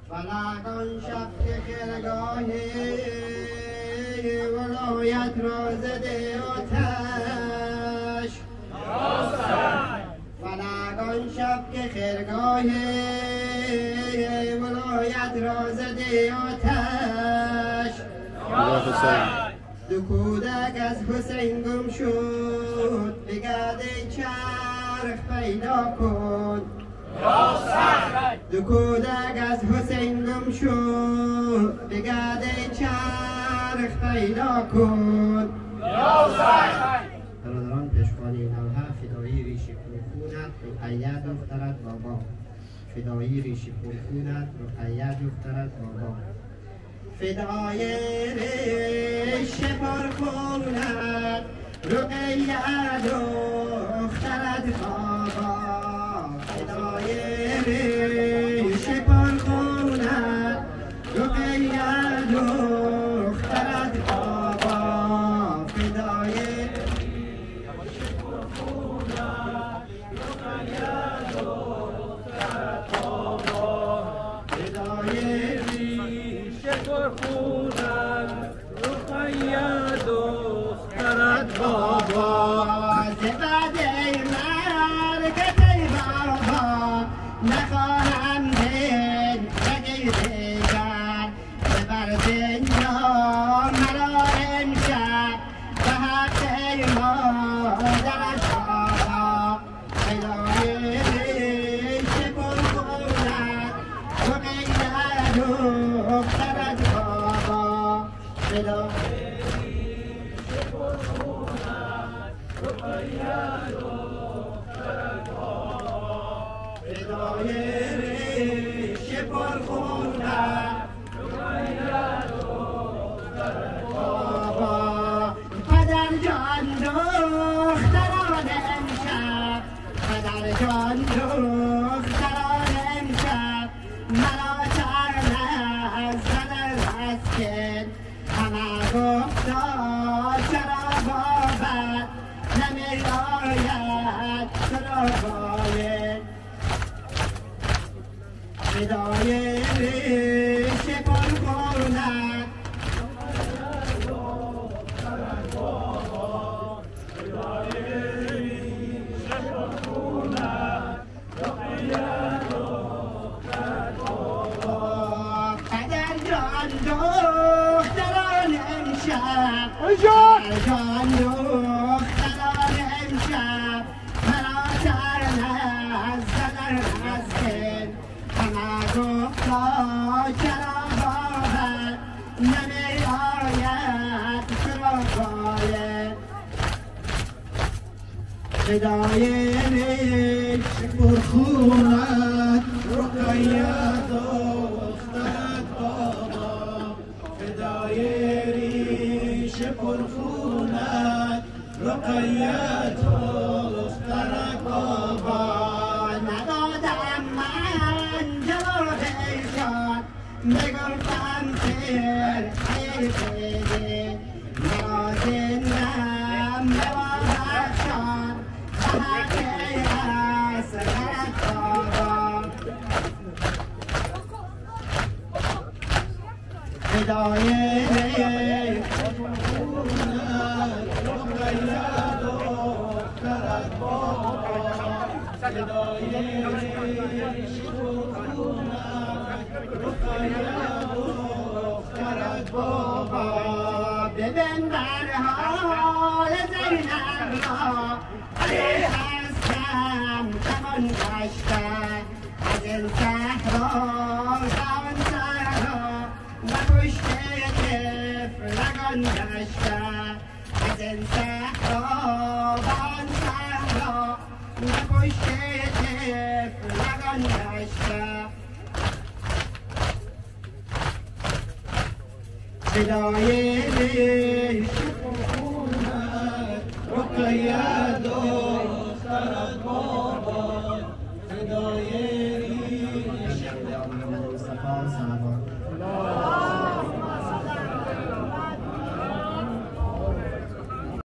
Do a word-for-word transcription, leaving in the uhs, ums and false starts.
فلک آن شب که خرگاهی ولایت را زده آتش فلک آن شب که خرگاهی ولایت را زده آتش دو کودک از حسین گم شد به گرد چرخ پیدا کن دو کودک از حسین گم شد به گرد چرخ پیدا کن برادران پشوانی نوها فدایی ریشی پرخونت رقیه دخترت بابا فدایی ریشی پرخونت رقیه دخترت بابا فدای ریش پرخونت رقیه دخترت بابا فدای ریش پرخونت رقیه دخترت بابا فدای ریش پرخونت رقیه دخترت بابا فدای ریش پرخونت رقیه دخترت بابا زبده مرگت ای بابا نخواهم دل بگیر دیگر ببر دنیا مرا امشب به حق ای مادرش بابا فدای ریش پرخونت رقیه دخترت بابا فدای ریش پرخونت رقیه دخترت بابا فدای ریش پرخونت رقیه دخترت بابا پدر جان دختران امشب پدر جان دختران امشب مرا ترنه زدن از کن همه گفتا چرا بابت نمی آید چرا باید فدای ریش پرخونت دخترت بابا فدای ریش پرخونت رقیه دخترت بابا پدر جان دختران امشب پدر جان دختران امشب مرا ترنه زدن از کن همه گفتا چرا بابت نمی آید چرا باید فدای ریش پرخونت رقیه دخترت بابا فدای ریش پرخونت رقیه دخترت بابا ندادم من جواب ایشان بگفتم خیر خیر بده مرا زندم به بخشان به حق اصغرت بابا فدای ریش پرخونت رقیه دخترت بابا فدای ریش پرخونت رقیه دخترت بابا ببین در حال زینب را علی هستم کمان گشتن از این صحرا زمان صحرا و پشت طفلگان گشتن از این صحرا و آن صحرا و پشت طفلگان گشتن فدای ریش پرخونت رقیه دخترت بابا فدای ریش محمد مصطفی صلوات